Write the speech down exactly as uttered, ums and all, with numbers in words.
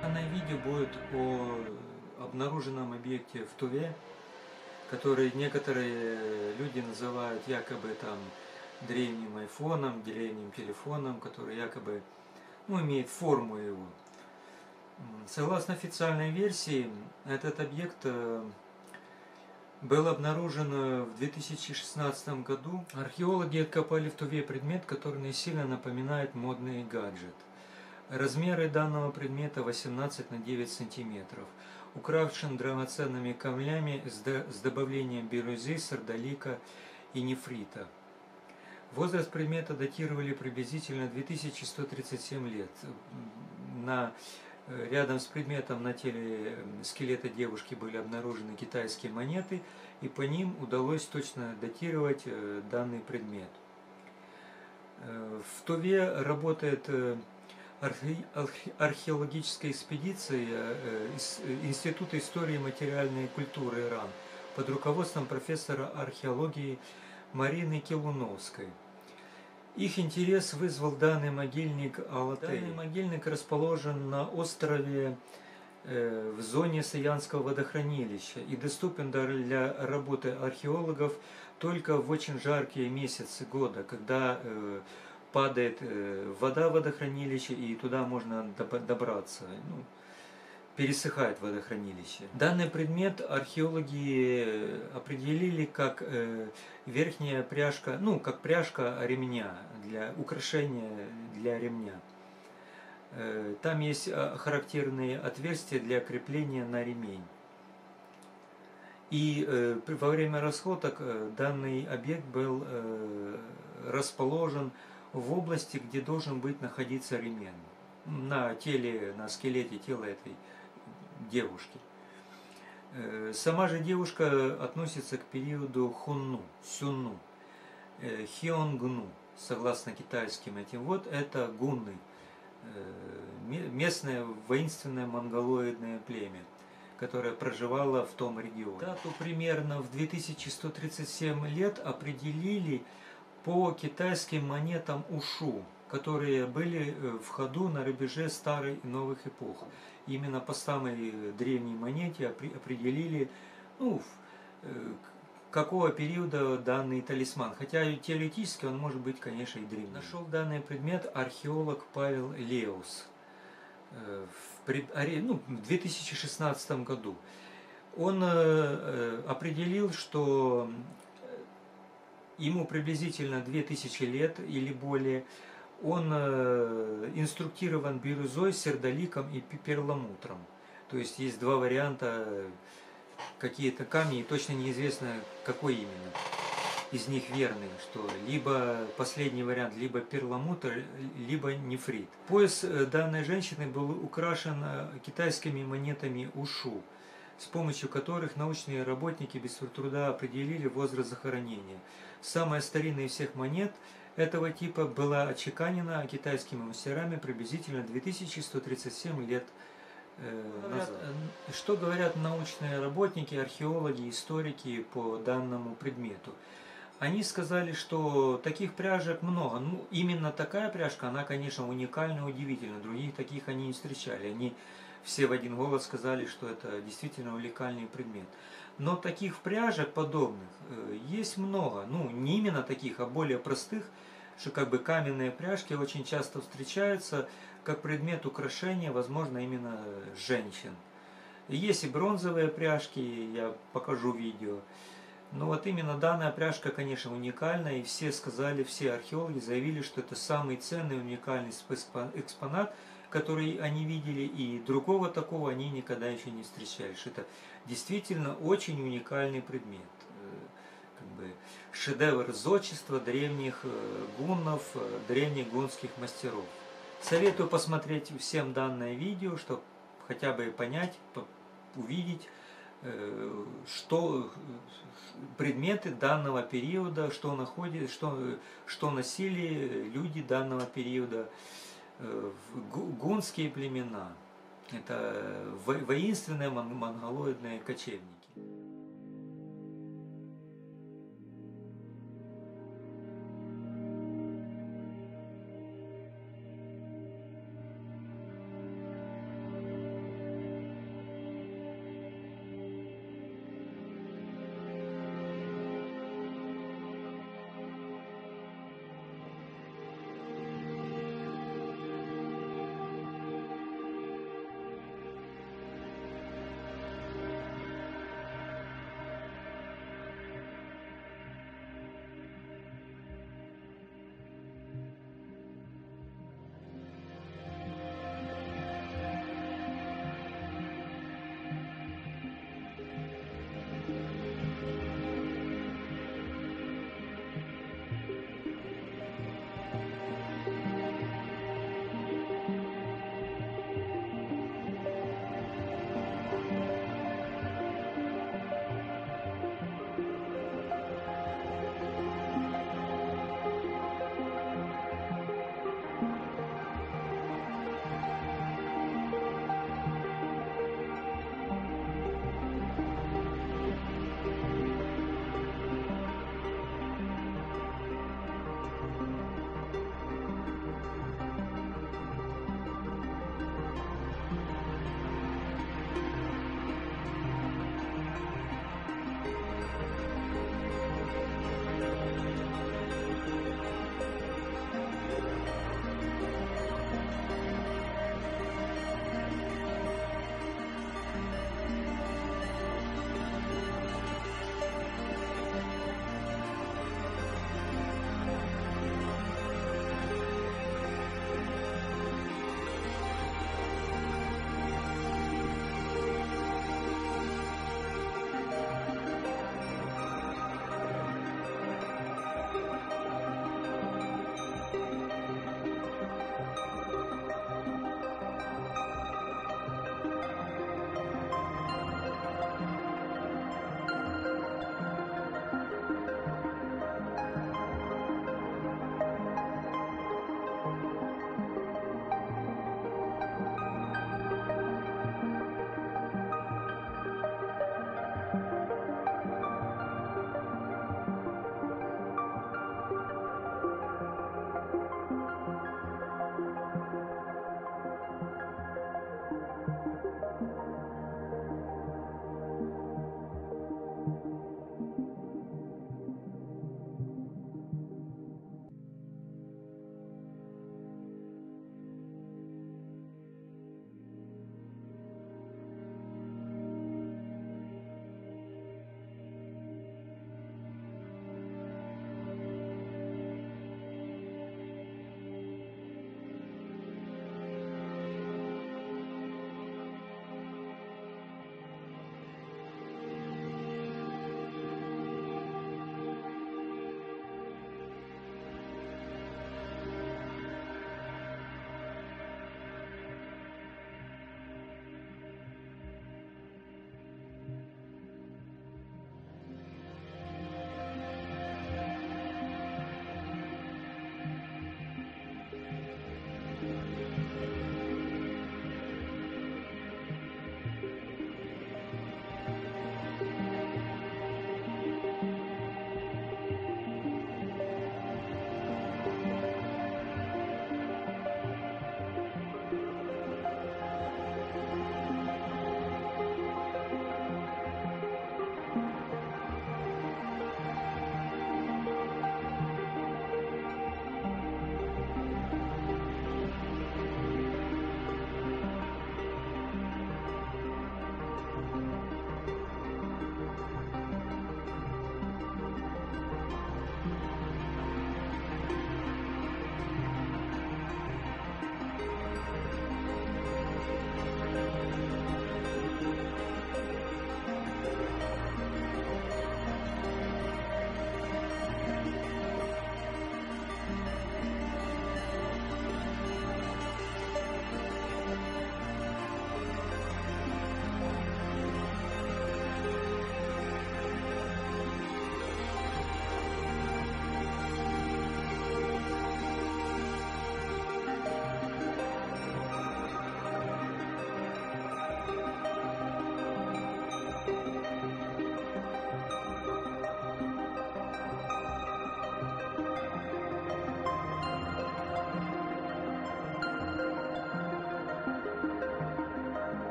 Данное видео будет о обнаруженном объекте в Туве, который некоторые люди называют якобы там древним айфоном, древним телефоном, который якобы ну, имеет форму его. Согласно официальной версии, этот объект был обнаружен в две тысячи шестнадцатом году. Археологи откопали в Туве предмет, который сильно напоминает модный гаджет. Размеры данного предмета восемнадцать на девять сантиметров, украшен драгоценными камнями с добавлением бирюзы, сардолика и нефрита. Возраст предмета датировали приблизительно две тысячи сто тридцать семь лет. На, рядом с предметом на теле скелета девушки были обнаружены китайские монеты, и по ним удалось точно датировать данный предмет. В Туве работает археологическая экспедиция Института истории и материальной культуры Иран под руководством профессора археологии Марины Килуновской. Их интерес вызвал данный могильник Ала-Тей. Данный могильник расположен на острове в зоне Саянского водохранилища и доступен для работы археологов только в очень жаркие месяцы года, когда падает вода в водохранилище, и туда можно добраться. Ну, пересыхает водохранилище. Данный предмет археологи определили как верхняя пряжка, ну, как пряжка ремня, для украшения для ремня. Там есть характерные отверстия для крепления на ремень. И во время расходок данный объект был расположен в области, где должен быть находиться ремень, на теле, на скелете тела этой девушки. Сама же девушка относится к периоду Хунну, Сюнну, Xiongnu, согласно китайским этим. Вот это гунны, местное воинственное монголоидное племя, которое проживало в том регионе. Дату примерно в две тысячи сто тридцать семь лет определили по китайским монетам ушу, которые были в ходу на рубеже старой и новых эпох. Именно по самой древней монете определили, ну, какого периода данный талисман. Хотя теоретически он может быть, конечно, и древний. Нашел данный предмет археолог Павел Леус в две тысячи шестнадцатом году. Он определил, что ему приблизительно две тысячи лет или более. Он инструктирован бирюзой, сердоликом и перламутром. То есть есть два варианта, какие-то камни, и точно неизвестно, какой именно из них верный, что либо последний вариант, либо перламутр, либо нефрит. Пояс данной женщины был украшен китайскими монетами ушу, с помощью которых научные работники без труда определили возраст захоронения. Самая старинная из всех монет этого типа была отчеканена китайскими мастерами приблизительно две тысячи сто тридцать семь лет э, назад. Что говорят научные работники, археологи, историки по данному предмету? Они сказали, что таких пряжек много. Ну, именно такая пряжка, она, конечно, уникальна и удивительна. Других таких они не встречали. Они все в один голос сказали, что это действительно уникальный предмет. Но таких пряжек подобных есть много. Ну, не именно таких, а более простых, что как бы каменные пряжки очень часто встречаются как предмет украшения, возможно, именно женщин. Есть и бронзовые пряжки, я покажу видео. Но вот именно данная пряжка, конечно, уникальна, и все сказали, все археологи заявили, что это самый ценный, уникальный экспонат, который они видели, и другого такого они никогда еще не встречали. Что это действительно очень уникальный предмет. Как бы шедевр зодчества древних гуннов, древних гунских мастеров. Советую посмотреть всем данное видео, чтобы хотя бы понять, увидеть, что предметы данного периода, что находят, что, что носили люди данного периода, гунские племена. Это воинственные монголоидные кочевники.